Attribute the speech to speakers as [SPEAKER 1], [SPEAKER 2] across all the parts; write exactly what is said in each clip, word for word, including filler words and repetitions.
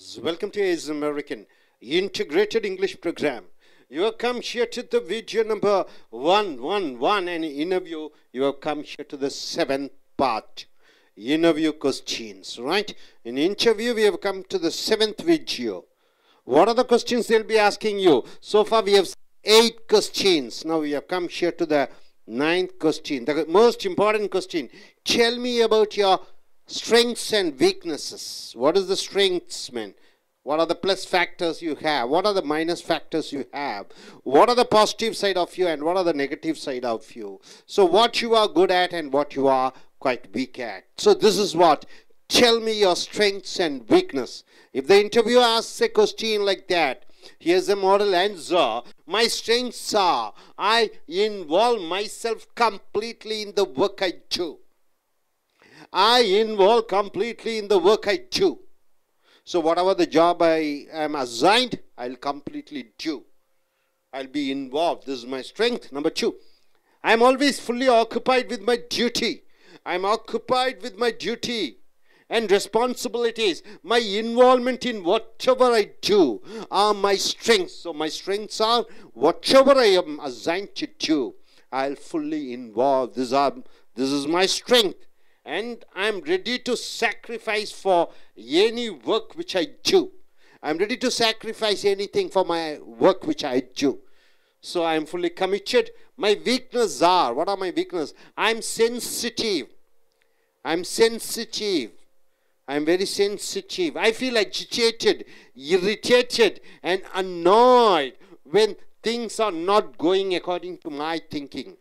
[SPEAKER 1] viewers, welcome to is American Integrated English Program. You have come here to the video number one one one and interview. You have come here to the seventh part. Interview questions, right? In interview, we have come to the seventh video. What are the questions they'll be asking you? So far, we have eight questions. Now we have come here to the ninth question. The most important question. Tell me about your strengths and weaknesses. What is the strengths, man? What are the plus factors you have? What are the minus factors you have? What are the positive side of you and what are the negative side of you? So what you are good at and what you are quite weak at. So this is what. Tell me your strengths and weakness. If the interviewer asks a question like that, here's a model answer. My strengths are, I involve myself completely in the work I do. I involve completely in the work I do. So whatever the job I am assigned, I'll completely do. I'll be involved. This is my strength. Number two, I'm always fully occupied with my duty. I'm occupied with my duty and responsibilities. My involvement in whatever I do are my strengths. So my strengths are whatever I am assigned to do, I'll fully involve. This, are, this is my strength. And I'm ready to sacrifice for any work which I do. I'm ready to sacrifice anything for my work which I do. So I'm fully committed. My weaknesses are, what are my weaknesses? I'm sensitive. I'm sensitive. I'm very sensitive. I feel agitated, irritated, and annoyed when things are not going according to my thinking.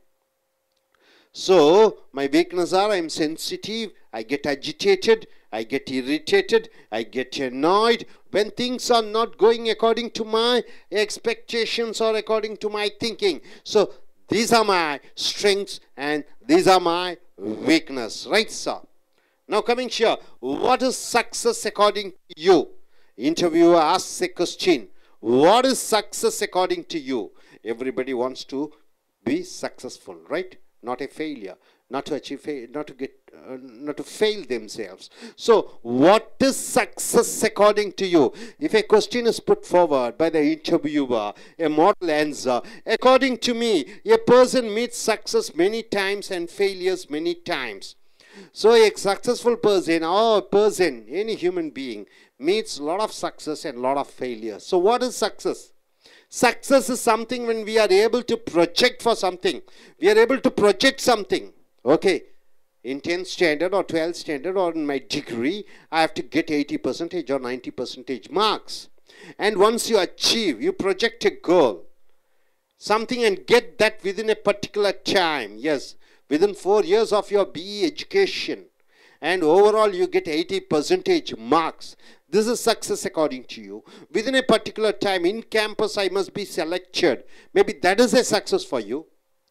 [SPEAKER 1] So, my weaknesses are I'm sensitive, I get agitated, I get irritated, I get annoyed when things are not going according to my expectations or according to my thinking. So, these are my strengths and these are my weaknesses. Right, sir? Now, coming here, what is success according to you? Interviewer asks a question. What is success according to you? Everybody wants to be successful, right? Not a failure, not to achieve, not to get, uh, not to fail themselves. So, what is success according to you? If a question is put forward by the interviewer, a model answer, according to me, a person meets success many times and failures many times. So, a successful person or a person, any human being, meets a lot of success and a lot of failure. So, what is success? Success is something when we are able to project for something. We are able to project something. Okay. In tenth standard or twelfth standard or in my degree, I have to get eighty percentage or ninety percentage marks. And once you achieve, you project a goal, something and get that within a particular time. Yes, within four years of your B E education. And overall you get eighty percentage marks. This is success according to you. Within a particular time in campus I must be selected. Maybe that is a success for you.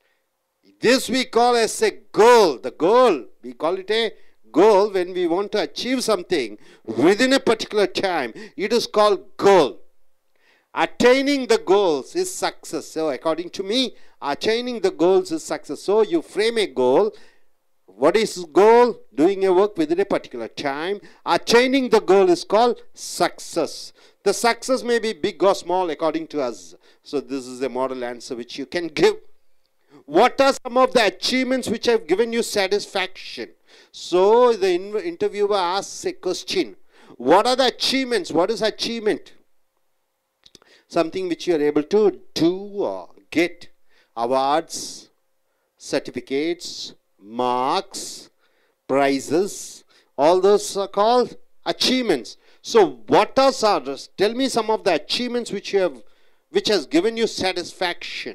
[SPEAKER 1] This we call as a goal. The goal, we call it a goal when we want to achieve something within a particular time. It is called goal. Attaining the goals is success. So according to me, attaining the goals is success. So you frame a goal. What is goal? Doing a work within a particular time. Attaining the goal is called success. The success may be big or small according to us. So this is a model answer which you can give. What are some of the achievements which have given you satisfaction? So the interviewer asks a question. What are the achievements? What is achievement? Something which you are able to do or get. Awards, certificates, marks, prizes, all those are called achievements. So what are others? Tell me some of the achievements which you have, which has given you satisfaction.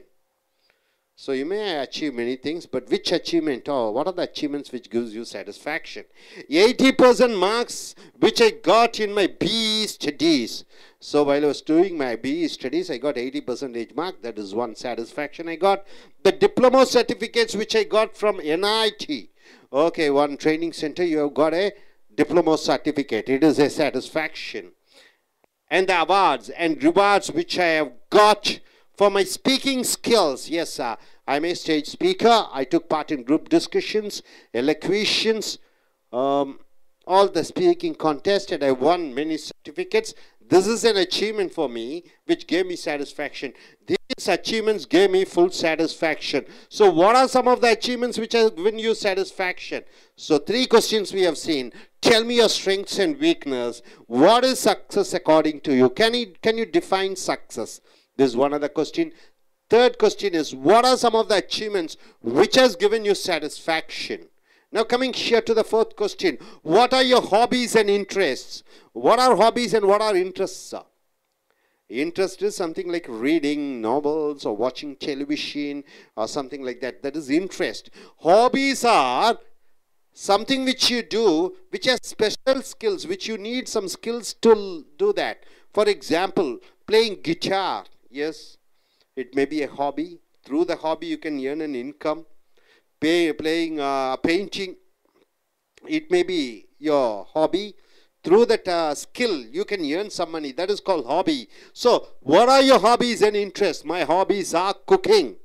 [SPEAKER 1] So you may achieve many things, but which achievement or what are the achievements which gives you satisfaction? eighty percent marks which I got in my B E studies. So while I was doing my B E studies, I got eighty percent mark. That is one satisfaction I got. The diploma certificates which I got from N I T. Okay, one training center, you have got a diploma certificate. It is a satisfaction. And the awards and rewards which I have got for my speaking skills. Yes, sir. I'm a stage speaker. I took part in group discussions, elocutions, um, all the speaking contest and I won many certificates. This is an achievement for me which gave me satisfaction. These achievements gave me full satisfaction. So what are some of the achievements which have given you satisfaction? So three questions we have seen. Tell me your strengths and weakness. What is success according to you? Can you, can you define success? This is one other question. Third question is, what are some of the achievements which has given you satisfaction? Now coming here to the fourth question, what are your hobbies and interests? What are hobbies and what are interests? Interest is something like reading novels or watching television or something like that. That is interest. Hobbies are something which you do, which has special skills, which you need some skills to do that. For example, playing guitar. Yes, it may be a hobby. Through the hobby you can earn an income. Pay, playing uh, painting, it may be your hobby. Through that uh, skill you can earn some money. That is called hobby. So what are your hobbies and interests? My hobbies are cooking.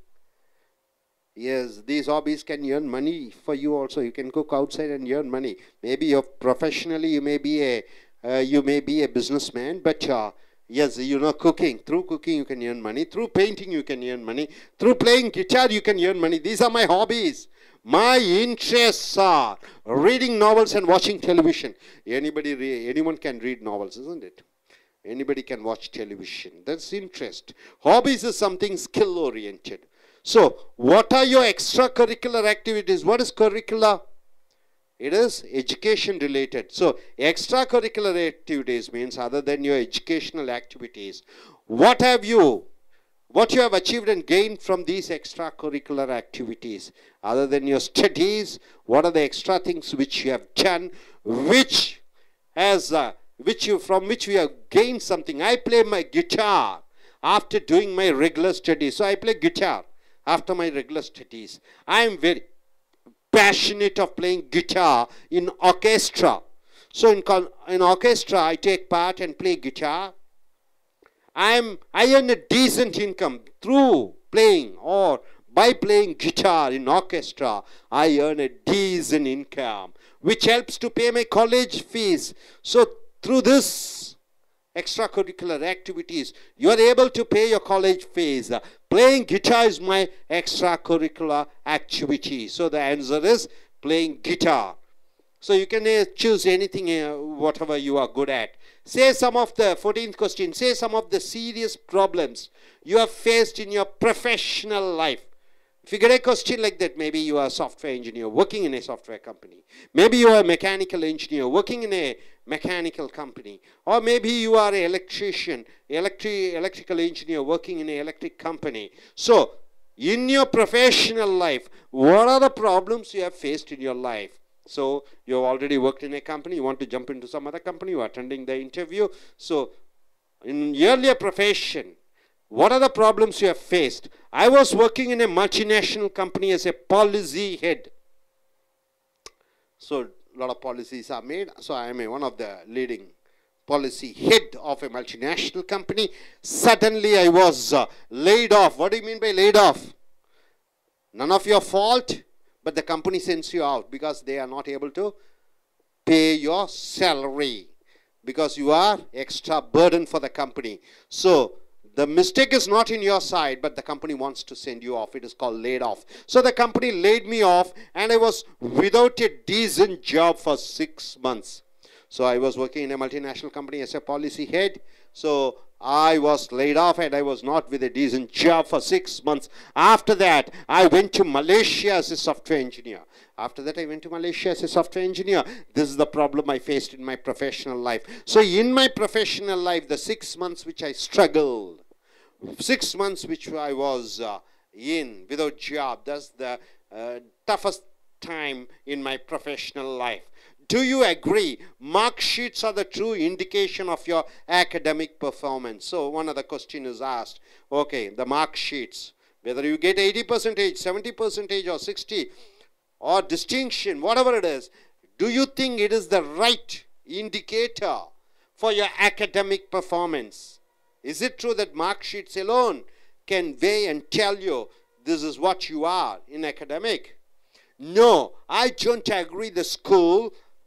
[SPEAKER 1] Yes, these hobbies can earn money for you also. You can cook outside and earn money. Maybe you're professionally you may be a uh, you may be a businessman, but uh, yes, you know, cooking. Through cooking you can earn money. Through painting you can earn money. Through playing guitar you can earn money. These are my hobbies. My interests are reading novels and watching television. Anybody, re anyone can read novels, isn't it? Anybody can watch television. That's interest. Hobbies is something skill-oriented. So, what are your extracurricular activities? What is curricular? It is education related. So, extracurricular activities means other than your educational activities. What have you, what you have achieved and gained from these extracurricular activities? Other than your studies, what are the extra things which you have done, which has, uh, which you, from which we have gained something? I play my guitar after doing my regular studies. So, I play guitar after my regular studies. I am very passionate of playing guitar in orchestra. So in, in orchestra I take part and play guitar. I am I earn a decent income through playing or by playing guitar in orchestra. I earn a decent income which helps to pay my college fees. So through this extracurricular activities you are able to pay your college fees. Playing guitar is my extracurricular activity. So the answer is playing guitar. So you can uh, choose anything, uh, whatever you are good at. Say some of the, fourteenth question, say some of the serious problems you have faced in your professional life. If you get a question like that, maybe you are a software engineer working in a software company. Maybe you are a mechanical engineer working in a mechanical company. Or maybe you are an electrician, electric, electrical engineer working in an electric company. So, in your professional life, what are the problems you have faced in your life? So, you have already worked in a company, you want to jump into some other company, you are attending the interview. So, in earlier profession, what are the problems you have faced? I was working in a multinational company as a policy head. So, a lot of policies are made. So, I am a, one of the leading policy head of a multinational company. Suddenly, I was uh, laid off. What do you mean by laid off? None of your fault, but the company sends you out because they are not able to pay your salary because you are extra burden for the company. So, the mistake is not in your side, but the company wants to send you off. It is called laid off. So the company laid me off and I was without a decent job for six months. So I was working in a multinational company as a policy head. So I was laid off and I was not with a decent job for six months. After that, I went to Malaysia as a software engineer. After that, I went to Malaysia as a software engineer. This is the problem I faced in my professional life. So in my professional life, the six months which I struggled, six months which I was uh, in without job, that's the uh, toughest time in my professional life. Do you agree? Mark sheets are the true indication of your academic performance. So one of the question is asked, okay, the mark sheets, whether you get eighty percentage, seventy percentage or sixty or distinction, whatever it is, do you think it is the right indicator for your academic performance? Is it true that mark sheets alone can weigh and tell you this is what you are in academic? No, I don't agree. The school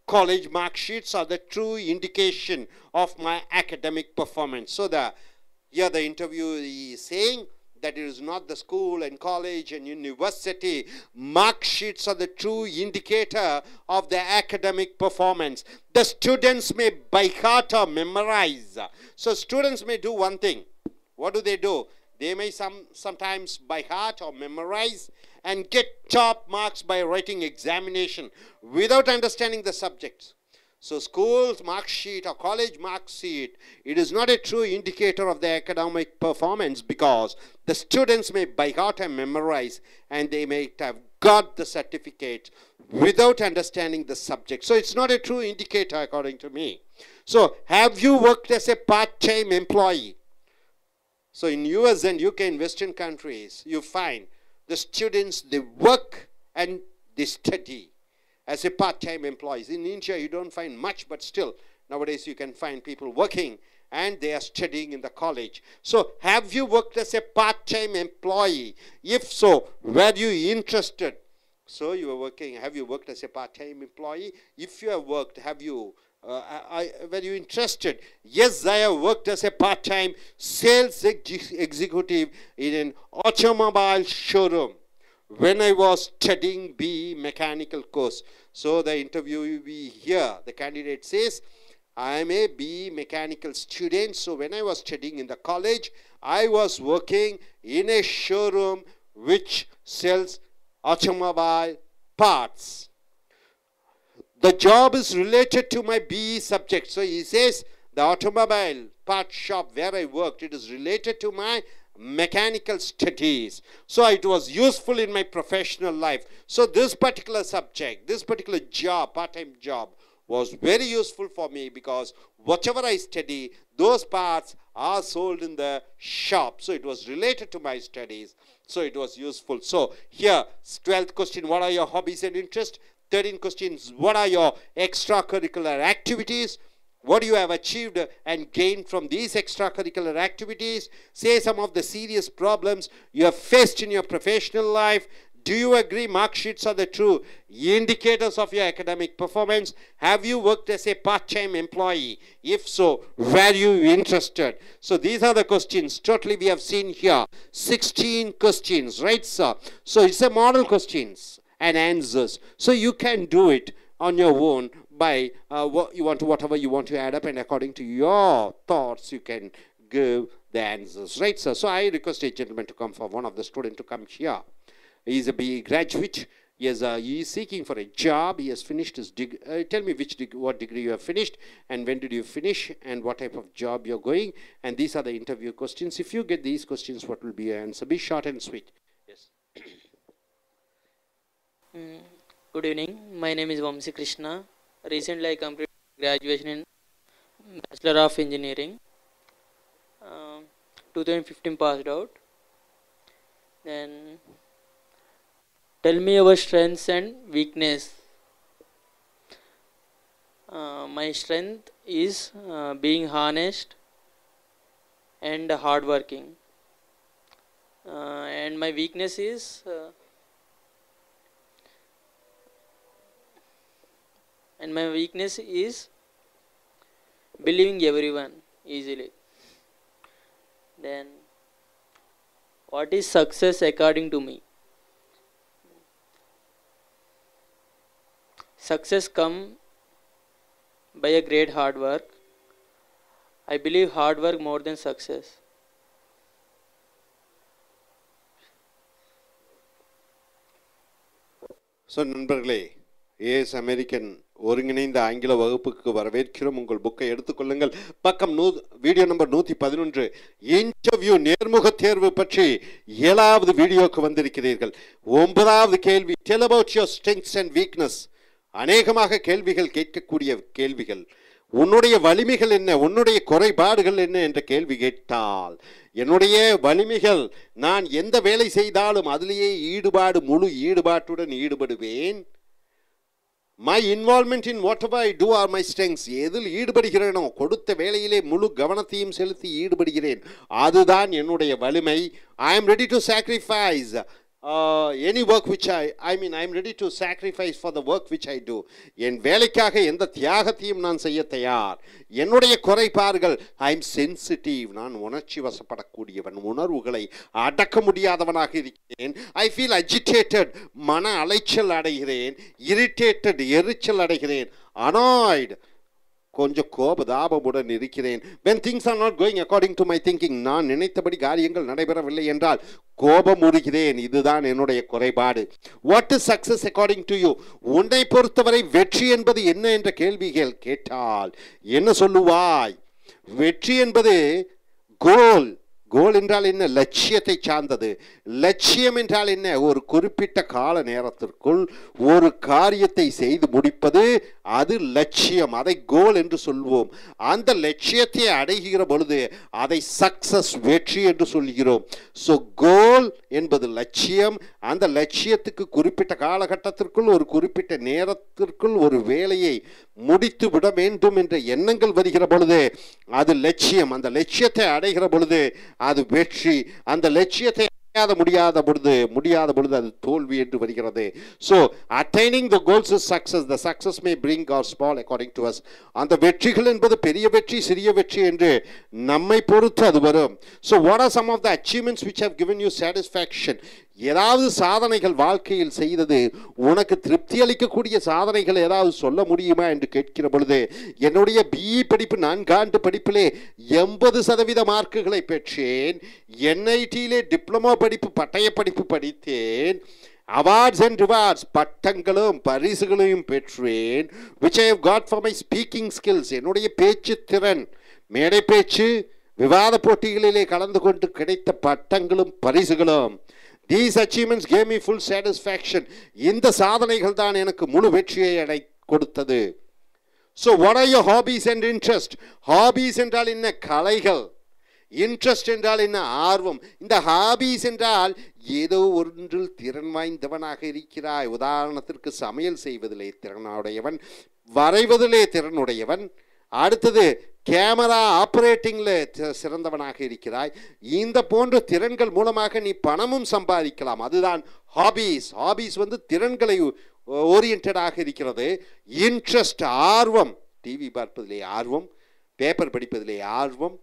[SPEAKER 1] college mark sheets are the true indication of my academic performance. So the here the interviewee is saying that it is not the school and college and university mark sheets are the true indicator of the academic performance. The students may by heart or memorize. So students may do one thing. What do they do? They may some sometimes by heart or memorize and get top marks by writing examination without understanding the subjects. So school's mark sheet or college mark sheet, it is not a true indicator of the academic performance because the students may by heart and memorize and they may have got the certificate without understanding the subject. So it's not a true indicator according to me. So have you worked as a part-time employee? So in U S and U K and Western countries, you find the students, they work and they study as a part-time employees. In India, you don't find much, but still, nowadays you can find people working and they are studying in the college. So, have you worked as a part-time employee? If so, were you interested? So, you were working, have you worked as a part-time employee? If you have worked, have you, uh, I, were you interested? Yes, I have worked as a part-time sales ex executive in an automobile showroom when I was studying B E mechanical course. So the interviewee here, the candidate says, I am a B E mechanical student. So when I was studying in the college, I was working in a showroom which sells automobile parts. The job is related to my B E subject. So he says, the automobile part shop where I worked, it is related to my mechanical studies. So it was useful in my professional life. So this particular subject, this particular job, part-time job, was very useful for me because whatever I study, those parts are sold in the shop. So it was related to my studies. So it was useful. So here, twelfth question, what are your hobbies and interests? thirteenth questions, what are your extracurricular activities? What you have achieved and gained from these extracurricular activities? Say some of the serious problems you have faced in your professional life. Do you agree mark sheets are the true indicators of your academic performance? Have you worked as a part-time employee? If so, were you interested? So these are the questions. Totally we have seen here sixteen questions, right sir? So it's a model questions and answers. So you can do it on your own by uh, what you want to, whatever you want to add up, and according to your thoughts you can give the answers, right sir? So I request a gentleman to come for one of the students to come here. He is a B E graduate. He is, uh, he is seeking for a job. He has finished his degree. Uh, tell me which deg what degree you have finished and when did you finish and what type of job you're going. And these are the interview questions. If you get these questions, what will be your answer? Be short and sweet. Yes.
[SPEAKER 2] Mm, good evening. My name is Vamsi Krishna. Recently I completed graduation in Bachelor of Engineering. Uh, twenty fifteen passed out. Then tell me your strengths and weakness. Uh, my strength is uh, being honest and hardworking. Uh, and my weakness is uh, and my weakness is believing everyone easily. Then what is success according to me? Success comes by a great hard work. I believe hard work more than success.
[SPEAKER 1] So நண்பர்களே, AS American ஒருங்கிணைந்த ஆங்கில வகுப்புக்கு வரவேற்கிறோம். உங்கள் புக்கை எடுத்துக்கொள்ளுங்கள். பக்கம் நூ வீடியோ நம்பர் நூற்றி பதினொன்று, இன்டர்வியூ நேர்முக தேர்வு பற்றி ஏழாவது வீடியோக்கு வந்திருக்கிறீர்கள். ஒன்பதாவது கேள்வி, tell about your strengths and weakness. அநேகமாக கேள்விகள் கேட்கக்கூடிய கேள்விகள், உன்னுடைய வலிமைகள் என்ன, உன்னுடைய குறைபாடுகள் என்ன என்ற கேள்வி கேட்டால், என்னுடைய வலிமைகள், நான் எந்த வேலை செய்தாலும் அதிலேயே ஈடுபாடு, முழு ஈடுபாட்டுடன் ஈடுபடுவேன். My involvement in whatever I do are my strengths. எதில் ஈடுபடுகிறேனோ, கொடுத்த வேலையிலே முழு கவனத்தையும் செலுத்தி ஈடுபடுகிறேன், அதுதான் என்னுடைய வலிமை. I am ready to sacrifice uh, any work which I, I mean, I'm ready to sacrifice for the work which I do. என் வேலைக்காக எந்த தியாகத்தையும் நான் செய்ய தயார். என்னுடைய குறைபாடுகள், ஐம் சென்சிட்டிவ், நான் உணர்ச்சி வசப்படக்கூடியவன், உணர்வுகளை அடக்க முடியாதவனாக இருக்கிறேன். ஐ ஃபீல் அஜிடேட்டட், மன அலைச்சல் அடைகிறேன். இரிட்டேட்டட், எரிச்சல் அடைகிறேன். அனாய்டு, கொஞ்சம் கோபதாபமுடன் இருக்கிறேன். when things are not going according to my thinking, நான் நினைத்தபடி காரியங்கள் நடைபெறவில்லை என்றால் கோபமுறுகிறேன். இதுதான் என்னுடைய குறைபாடு. what is success according to you? உன்னை பொறுத்தவரை வெற்றி என்பது என்ன என்ற கேள்விகள் கேட்டால் என்ன சொல்லுவாய்? வெற்றி என்பது கோல். கோல் என்றால் என்ன? லட்சியத்தை சார்ந்தது. லட்சியம் என்றால் என்ன? ஒரு குறிப்பிட்ட கால நேரத்திற்குள் ஒரு காரியத்தை செய்து முடிப்பது, அது லட்சியம். அதை கோல் என்று சொல்வோம். அந்த லட்சியத்தை அடைகிற பொழுது அதை சக்சஸ், வெற்றி என்று சொல்கிறோம். ஸோ கோல் என்பது லட்சியம். அந்த லட்சியத்துக்கு குறிப்பிட்ட காலகட்டத்திற்குள் ஒரு குறிப்பிட்ட நேரத்திற்குள் ஒரு வேலையை முடித்து விட வேண்டும் என்ற எண்ணங்கள் வருகிற பொழுது அது லட்சியம். அந்த லட்சியத்தை அடைகிற பொழுது அது வெற்றி. அந்த லட்சியத்தை அடையாத முடியாத பொழுது முடியாத பொழுது அது தோல்வி என்று வருகிறது. So attaining the goals is success. The success may bring or small according to us. அந்த வெற்றிகள் என்பது பெரிய வெற்றி, சிறிய வெற்றி என்று நம்மை பொறுத்து அது வரும். So what are some of the achievements which have given you satisfaction? ஏதாவது சாதனைகள் வாழ்க்கையில் செய்தது உனக்கு திருப்தி அளிக்கக்கூடிய சாதனைகள் ஏதாவது சொல்ல முடியுமா என்று கேட்கிற பொழுது, என்னுடைய பிஇ படிப்பு நான்காண்டு படிப்பிலே எண்பது சதவீத மார்க்குகளை பெற்றேன். என்ஐடியிலே டிப்ளமோ படிப்பு பட்டய படிப்பு படித்தேன். அவார்ட்ஸ் அண்ட் ரிவார்ட்ஸ், பட்டங்களும் பரிசுகளையும் பெற்றேன். which I have got for my speaking skills, என்னுடைய பேச்சு திறன், மேடை பேச்சு, விவாத போட்டிகளிலே கலந்து கொண்டு கிடைத்த பட்டங்களும் பரிசுகளும். These achievements gave me full satisfaction. இந்த சாதனைகள் தான் எனக்கு முழு வெற்றியை அடை கொடுத்தது. So what are your hobbies and interest? Hobbies என்றால் என்ன? கலைகள். இன்ட்ரெஸ்ட் என்றால் என்ன? ஆர்வம். இந்த ஹாபிஸ் என்றால் ஏதோ ஒன்றில் திறன் வாய்ந்தவனாக இருக்கிறாய். உதாரணத்திற்கு சமையல் செய்வதிலே திறனுடையவன், வரைவதிலே திறனுடையவன், அடுத்தது கேமரா ஆப்ரேட்டிங்கில் சிறந்தவனாக இருக்கிறாய். இந்த போன்ற திறன்கள் மூலமாக நீ பணமும் சம்பாதிக்கலாம். அதுதான் ஹாபீஸ். ஹாபீஸ் வந்து திறன்களை ஓரியன்டாக இருக்கிறது. இன்ட்ரெஸ்ட், ஆர்வம், டிவி பார்ப்பதிலே ஆர்வம், பேப்பர் படிப்பதிலே ஆர்வம்,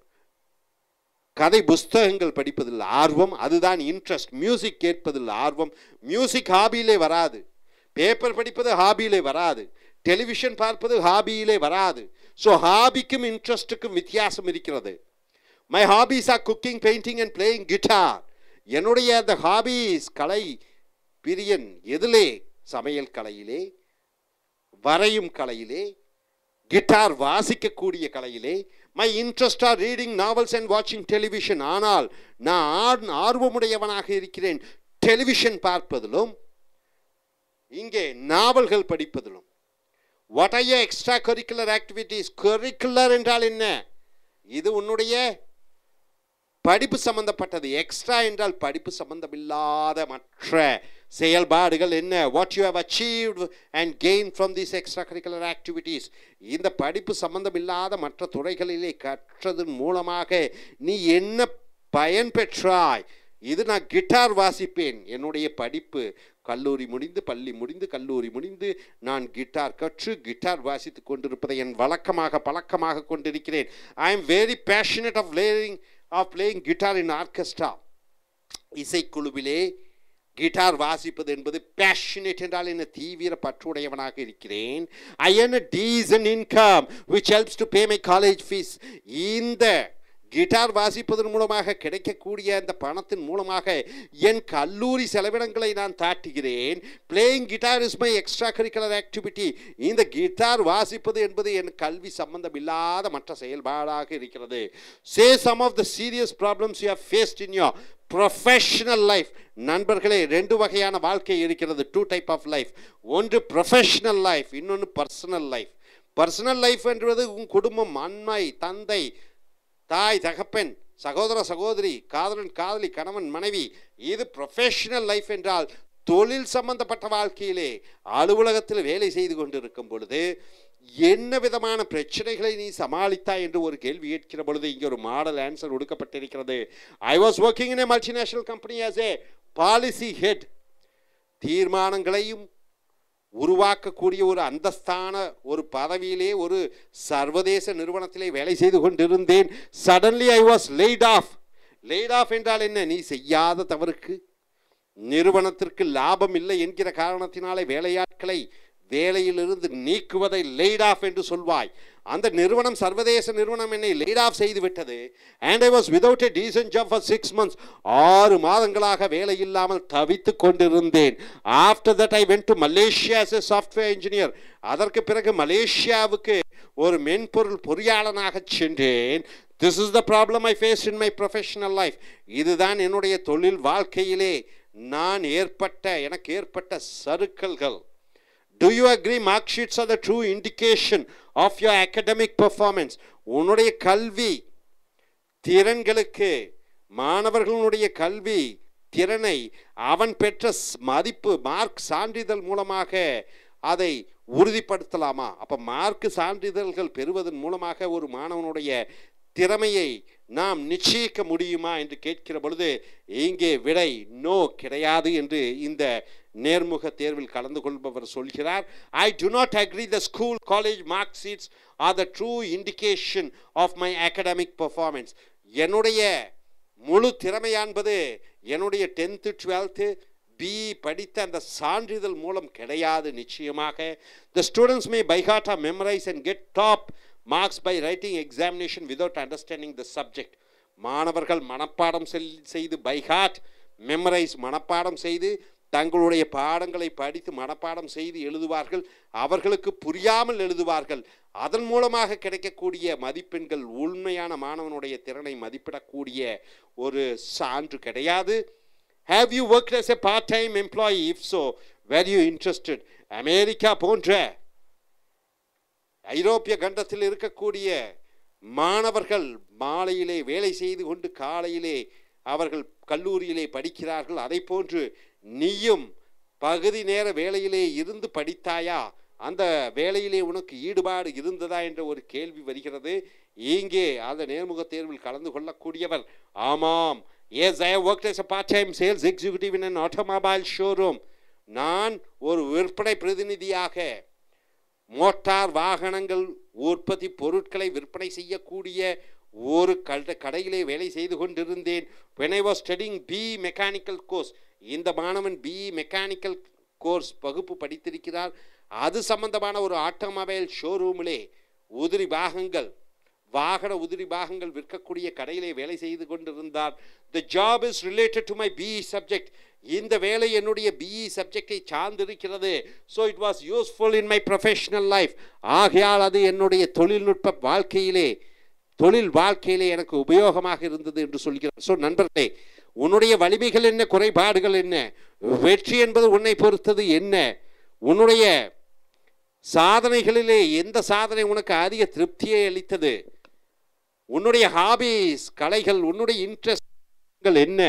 [SPEAKER 1] கதை புஸ்தகங்கள் படிப்பதில் ஆர்வம், அதுதான் இன்ட்ரெஸ்ட். மியூசிக் கேட்பதில் ஆர்வம். மியூசிக் ஹாபியிலே வராது. பேப்பர் படிப்பது ஹாபியிலே வராது. டெலிவிஷன் பார்ப்பது ஹாபியிலே வராது. ஸோ ஹாபிக்கும் இன்ட்ரெஸ்ட்டுக்கும் வித்தியாசம் இருக்கிறது. My hobbies are cooking, painting and playing guitar. என்னுடைய அந்த ஹாபீஸ், கலை பிரியன் எதிலே? சமையல் கலையிலே, வரையும் கலையிலே, கிட்டார் வாசிக்கக்கூடிய கலையிலே. My interest are reading novels and வாட்சிங் டெலிவிஷன். ஆனால் நான் ஆர்வமுடையவனாக இருக்கிறேன் டெலிவிஷன் பார்ப்பதிலும் இங்கே நாவல்கள் படிப்பதிலும். What are your extra curricular activities? Curricular என்றால் என்ன? இது உன்னுடைய படிப்பு சம்பந்தப்பட்டது. எக்ஸ்ட்ரா என்றால் படிப்பு சம்பந்தமில்லாத மற்ற செயல்பாடுகள் என்ன? What you have achieved and gained from these extracurricular activities. இந்த படிப்பு சம்பந்தமில்லாத மற்ற துறைகளிலே கற்றதன் மூலமாக நீ என்ன பயன் பெற்றாய்? இது நான் கிட்டார் வாசிப்பேன். என்னுடைய படிப்பு கல்லூரி முடிந்து, பள்ளி முடிந்து, கல்லூரி முடிந்து நான் கிட்டார் கற்று கிட்டார் வாசித்து கொண்டிருப்பதை என் வழக்கமாக பழக்கமாக கொண்டிருக்கிறேன். I am very passionate of playing of playing guitar in orchestra. இசைக்குழுவிலே கிட்டார் வாசிப்பது என்பது பேஷனேட் என்றால் என்ன? தீவிர பற்றுடையவனாக இருக்கிறேன். I earn a decent income which helps to pay my college fees. இந்த கிட்டார் வாசிப்பதன் மூலமாக கிடைக்கக்கூடிய அந்த பணத்தின் மூலமாக என் கல்லூரி செலவினங்களை நான் தாட்டுகிறேன். Playing guitar is my extra curricular activity. இந்த கிட்டார் வாசிப்பது என்பது என் கல்வி சம்பந்தம் இல்லாத மற்ற செயல்பாடாக இருக்கிறது. Say some of the serious problems you have faced in your professional life. நண்பர்களே, ரெண்டு வகையான வாழ்க்கை இருக்கிறது. Two type of life. ஒன்று ப்ரொஃபஷனல் லைஃப், இன்னொன்று பர்சனல் லைஃப். பர்சனல் லைஃப் என்பது உன் குடும்பம், அன்னை, தந்தை, தாய், தகப்பன், சகோதர சகோதரி, காதலன் காதலி, கணவன் மனைவி. இது ப்ரொஃபஷனல் லைஃப் என்றால் தொழில் சம்பந்தப்பட்ட வாழ்க்கையிலே அலுவலகத்தில் வேலை செய்து கொண்டிருக்கும் பொழுது என்ன விதமான பிரச்சனைகளை நீ சமாளித்தாய் என்று ஒரு கேள்வி கேட்கிற பொழுது இங்கே ஒரு மாடல் ஆன்சர் கொடுக்கப்பட்டிருக்கிறது. I was working in a multinational company as a policy head. தீர்மானங்களையும் உருவாக்கக்கூடிய ஒரு அந்தஸ்தான ஒரு பதவியிலே ஒரு சர்வதேச நிறுவனத்திலே வேலை செய்து கொண்டிருந்தேன். Suddenly I was laid off. Laid off என்றால் என்ன? நீ செய்யாத தவறுக்கு நிறுவனத்திற்கு லாபம் இல்லை என்கிற காரணத்தினாலே வேலையாட்களை வேலையிலிருந்து நீக்குவதை லேட் ஆஃப் என்று சொல்வாய். அந்த நிறுவனம் சர்வதேச நிறுவனம் என்னை லேட் ஆஃப் செய்து விட்டது. And I was without a decent job for six months. ஆறு மாதங்களாக வேலை இல்லாமல் தவித்து கொண்டிருந்தேன். After that I went to Malaysia as a software engineer. அதற்கு பிறகு மலேசியாவுக்கு ஒரு மென்பொருள் பொறியாளனாக சென்றேன். This is the problem I faced in my professional life. இதுதான் என்னுடைய தொழில் வாழ்க்கையிலே நான் ஏற்பட்ட எனக்கு ஏற்பட்ட சறுக்கல்கள். Do you agree mark sheets are the true indication of your academic performance? உன்னுடைய கல்வி திறன்களுக்கு மாணவர்களுடைய கல்வி திறனை அவன் பெற்ற மதிப்பு மார்க் சான்றிதழ் மூலமாக அதை உறுதிப்படுத்தலாமா? அப்போ மார்க் சான்றிதழ்கள் பெறுவதன் மூலமாக ஒரு மாணவனுடைய திறமையை நாம் நிச்சயிக்க முடியுமா என்று கேட்கிற பொழுது இங்கே விடை நோ, கிடையாது என்று இந்த நேர்முக தேர்வில் கலந்து கொள்பவர் சொல்கிறார். I do not agree the school college mark sheets are the true indication of my academic performance. என்னுடைய முழு திறமையான்பது என்னுடைய டென்த்து டுவெல்த்து பிஇ படித்த அந்த சான்றிதழ் மூலம் கிடையாது. நிச்சயமாக the students may by heart or memorize and get top marks by writing examination without understanding the subject. மாணவர்கள் மனப்பாடம் செய்து பை ஹார்ட் மெமரைஸ் மனப்பாடம் செய்து தங்களுடைய பாடங்களை படித்து மனப்பாடம் செய்து எழுதுவார்கள். அவர்களுக்கு புரியாமல் எழுதுவார்கள். அதன் மூலமாக கிடைக்கக்கூடிய மதிப்பெண்கள் உண்மையான மாணவனுடைய திறனை மதிப்பிடக்கூடிய ஒரு சான்று கிடையாது. Have you worked as a part-time employee? If so, were you interested? America போன்ற ஐரோப்பிய கண்டத்தில் இருக்கக்கூடிய மாணவர்கள் மாலையிலே வேலை செய்து கொண்டு காலையிலே அவர்கள் கல்லூரியிலே படிக்கிறார்கள். அதை போன்று நீயும் பகுதி நேர வேலையிலே இருந்து படித்தாயா? அந்த வேலையிலே உனக்கு ஈடுபாடு இருந்ததா என்ற ஒரு கேள்வி வருகிறது. இங்கே அந்த நேர்முக தேர்வில் கலந்து கொள்ளக்கூடியவர் ஆமாம், yes I have worked as a part-time sales executive in an automobile showroom. நான் ஒரு விற்பனை பிரதிநிதியாக மோட்டார் வாகனங்கள் உற்பத்தி பொருட்களை விற்பனை செய்யக்கூடிய ஒரு கடையிலே வேலை செய்து கொண்டிருந்தேன். when I was studying B mechanical course. இந்த மாணவன் பி மெக்கானிக்கல் கோர்ஸ் வகுப்பு படித்திருக்கிறார். அது சம்பந்தமான ஒரு ஆட்டோமொபைல் ஷோரூமிலே உதிரி பாகங்கள் வாகன உதிரி பாகங்கள் விற்கக்கூடிய கடையிலே வேலை செய்து கொண்டிருந்தார். the job is related to my B E subject. இந்த வேலை என்னுடைய பிஇ சப்ஜெக்டை சார்ந்திருக்கிறது. So it was useful in my professional life. ஆகையால் அது என்னுடைய தொழில்நுட்ப வாழ்க்கையிலே தொழில் வாழ்க்கையிலே எனக்கு உபயோகமாக இருந்தது என்று சொல்கிறார். ஸோ நண்பர்களே, உன்னுடைய வலிமைகள் என்ன, குறைபாடுகள் என்ன, வெற்றி என்பது உன்னை பொறுத்தது என்ன, உன்னுடைய சாதனைகளிலே எந்த சாதனை உனக்கு அதிக திருப்தியை அளித்தது, உன்னுடைய ஹாபிஸ் கலைகள், உன்னுடைய இன்ட்ரெஸ்ட்கள் என்ன,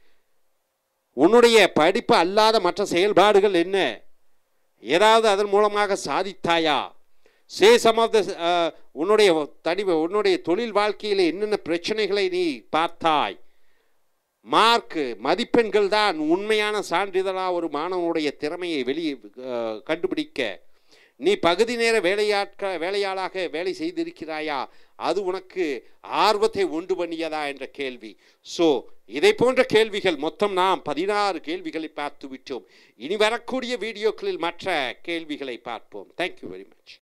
[SPEAKER 1] உன்னுடைய படிப்பு அல்லாத மற்ற செயல்பாடுகள் என்ன, ஏதாவது அதன் மூலமாக சாதித்தாயா? சே சம் ஆஃப் த உன்னுடைய தனி உன்னுடைய தொழில் வாழ்க்கையில் என்னென்ன பிரச்சனைகளை நீ பார்த்தாய்? மார்க்கு மதிப்பெண்கள் தான் உண்மையான சான்றிதழாக ஒரு மாணவனுடைய திறமையை வெளியே கண்டுபிடிக்க. நீ பகுதி நேர வேலையாட்க வேலையாளாக வேலை செய்திருக்கிறாயா? அது உனக்கு ஆர்வத்தை உண்டு பண்ணியதா என்ற கேள்வி. ஸோ இதை போன்ற கேள்விகள் மொத்தம் நாம் பதினாறு கேள்விகளை பார்த்து விட்டோம். இனி வரக்கூடிய வீடியோக்களில் மற்ற கேள்விகளை பார்ப்போம். Thank you very much.